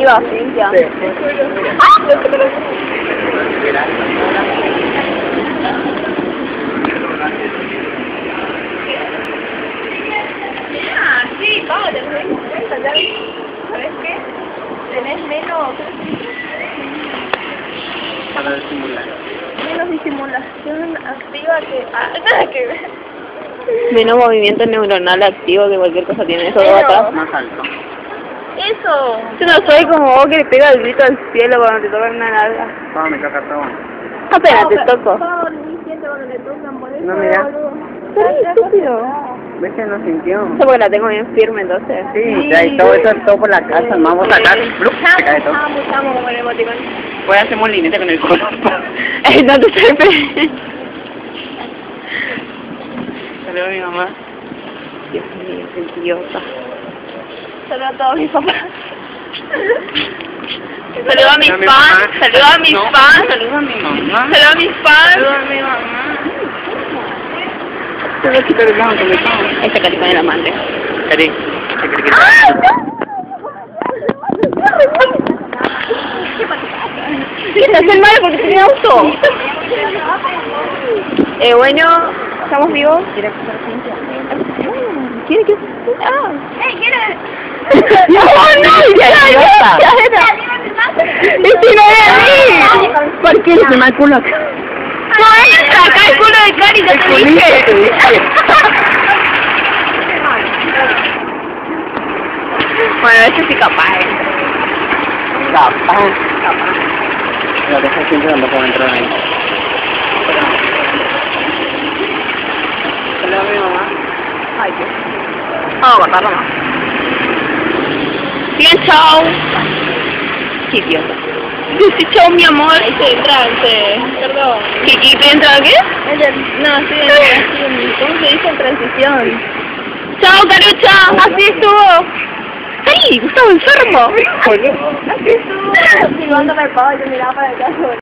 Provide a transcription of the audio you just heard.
activa, Cintia. Sí. Sí, vamos, te doy cuenta, ya ves. ¿Sabes qué? Tenés menos disimulación activa que... nada que ver. Menos movimiento neuronal activo que cualquier cosa tiene eso de Pero- atrás. Más alto. Eso. Yo no soy como vos que le pega el grito al cielo cuando te tocan una larga. Vamos, me toca todo. Apenas te toco. No, mira. Qué estúpido. ¿Ves que no sintió? Eso porque la tengo bien firme entonces. Sí, ya y todo eso es todo por la casa. Vamos a sacar. ¡Blup! Se cae todo. Estamos como el emoticón. Pues hacemos linete con el codo. No te sirve. Saludos a mi mamá. Dios mío, qué idiota. Saludos a todos mis papás. Saludos a mis fans. Saludos a mis fans. Saludos a mi mamá. Saludos a mis fans. Saludos a mi mamá. Te voy a quitar el blanco, me cago. Esta carita de la madre. Cari, ¿Qué te hace mal porque tenía auto? Bueno, ¿estamos vivos? ¿Quiere que sea Cintia? ¿Quiere que sea? ¡No, ya era! ¡Y si no era a mí! ¿Por qué se me culo acá? ¡No entra! ¡Acá el culo de Cari! ¡Ya te dije! Bueno, ese sí capaz. Capaz. La deja siempre dando por entrar ahí. Saludos a mi mamá. Ay, Dios. Vamos a cortarlo más. Bien, chao. Qué idiota. Sí, chao, mi amor. Ahí se entra, perdón. ¿Y te entra qué? No, ¿cómo se dice en transición? Chao, Carucha. Así estuvo. ¡Ay! Gustavo enfermo. Así estuvo. Silbándome el pavo y yo miraba para el caso.